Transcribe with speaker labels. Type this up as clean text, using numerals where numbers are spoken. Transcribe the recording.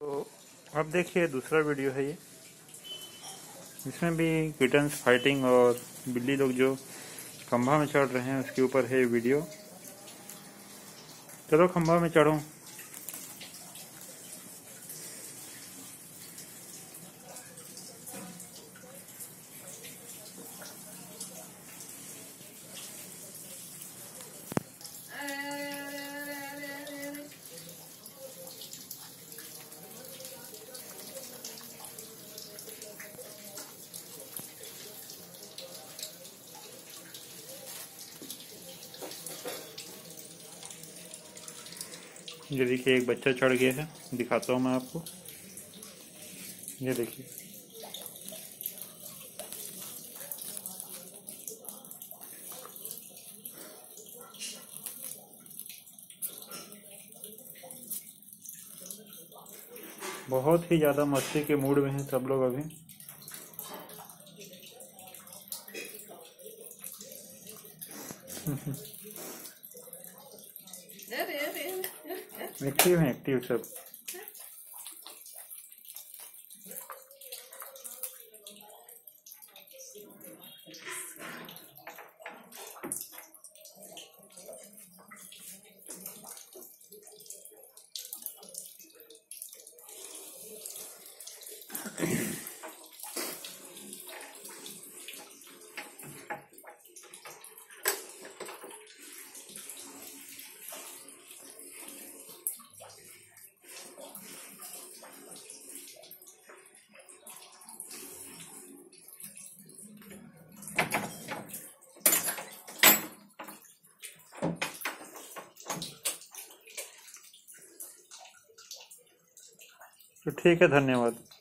Speaker 1: तो अब देखिए दूसरा वीडियो है ये। इसमें भी किटन्स फाइटिंग और बिल्ली लोग जो खंभा में चढ़ रहे हैं उसके ऊपर है वीडियो। चलो खंभा में चढ़ो। ये देखिए एक बच्चा चढ़ गया है, दिखाता हूँ मैं आपको। ये देखिए बहुत ही ज्यादा मस्ती के मूड में हैं सब लोग अभी। एक्टिव हैं, एक्टिव सब। तो ठीक है, धन्यवाद।